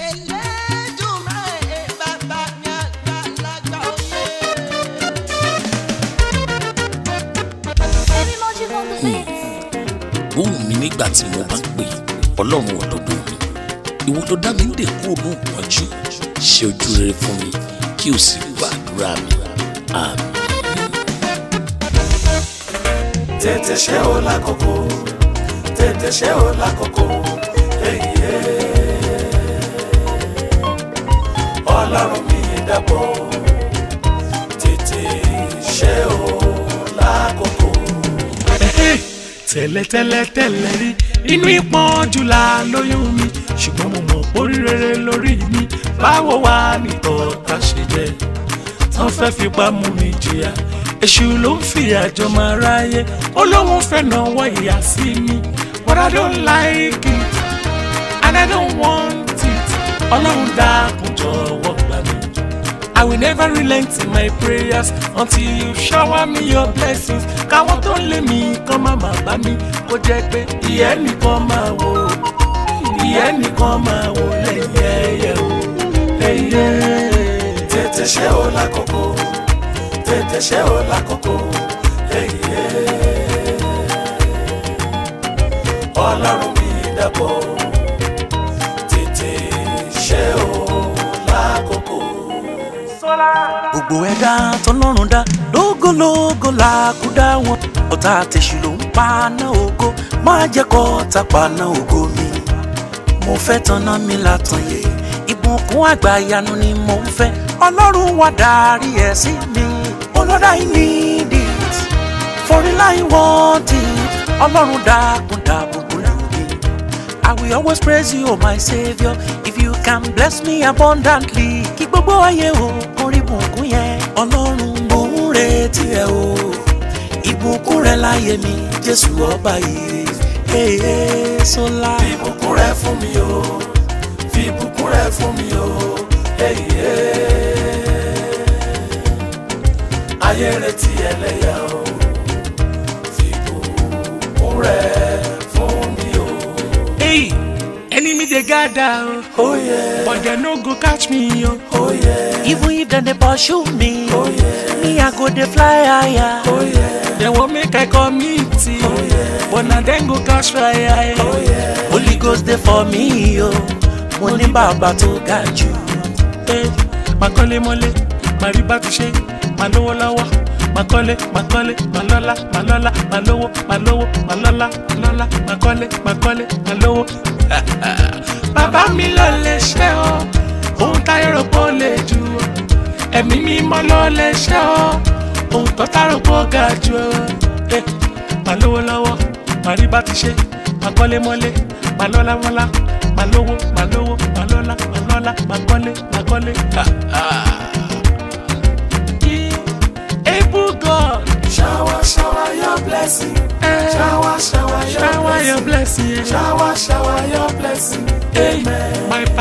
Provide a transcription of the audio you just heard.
Ohùn mi nígbà tí mo bá pè Ọlọ́run òdodo mi, ìwọ ló dá mi ń dè kúrò ní ìpọ́njú, ṣe ojú rere fún mi kí o sì gbàdúrà mi. Àmín. Tètè ṣe o lákòókò, tètè ṣe o lákòókò, Ọlọ́run mi dàbọ̀, tètè ṣe o lákòókò. Tẹ́lẹ̀ rí inú ìpọ́njú la lóyún mi, ṣùgbọ́n mo mọ̀ orí rere lórí mi. Báwo wá ní ọ̀tá ṣe jẹ́ tán fẹ́ fipá mú mi jìyà? Èṣù ló ń fi àjọ máa ráyé, Ọlọ́run fẹ́ náwó ìyà sí mi. But I don't like it and I don't want it. Ọlọ́run dákun jọ̀wọ́ gbà mí. I will never relent in my prayers until you shower me your blessings. Káwọn tó lé mi kán má má bá mi, kó jẹ́ pé ìyẹn nìkan máa wò, ìyẹn nìkan máa wò lẹ́yìn ẹyẹ o. Tètè ṣe o lákòókò, tètè ṣe o lákòókò, Ọlọ́run mi dàbọ̀, tètè ṣe o lákòókò. Gbogbo ẹ̀dá tọ́lọ́run dá lógólógó làkúdá wọn, ọ̀tá àtẹ̀sù ló ń paná ògo, má jẹ́ kó ta paná ògo mi. Mo fẹ́ tanná mi látàn yẹ, ìbùkún àgbàyanu ni mo ń fẹ́, Ọlọ́run wá darí ẹ̀ sí mi. Oh Lord, I need it, for real I want it. Ọlọ́run dákun dábùkún lù mí. I will always praise you, oh my Saviour, if you can bless me abundantly. Kí gbogbo ayé o orí ìbùkún yẹn. Ọlọ́run mò ń retí ẹ o, ìbùkún rẹ láyé mi, Jésù ọba yìí. Sọlá. Fi ìbùkún rẹ fún mi o, fi ìbùkún rẹ fún mi o. Ayé retí ẹlẹ́yà o, fi ìbùkún rẹ fún mi o. Enemy dey gather o, Oh yeah, but dem no go catch me o. oh yeah, Even if dem dey pursue me, oh yeah, me I go dey fly higher. oh yeah, Dem wan make I commit, but na dem go catch fire. oh yeah. Holy Ghost dey for me o, mo ní bàbá tó ga jù. Máa kọ́lé mọ́lé, máa rí bá ti ṣe, máa lówó lọ́wọ́, máa kọ́lé, máa lọ́lá, máa lówó, máa lọ́lá, máa kọ́lé, máa lówó. Bàbá mi ló lè ṣe o, ohun táyé rò pé ó lè jù o. Ẹ̀mí mímọ́ ló lè ṣe o, ohun tó tá rò pé ó ga jù o. Máa lówó lọ́wọ́, máa rí bá ti ṣe, máa kọ́lé mọ́lé, máa lọ́lá, máa lówó, máa lọ́lá, máa kọ́lé. Able God, Shower, shower your blessing. Shower, shower your blessing. your blessing. Shower, shower your blessing. Amen. My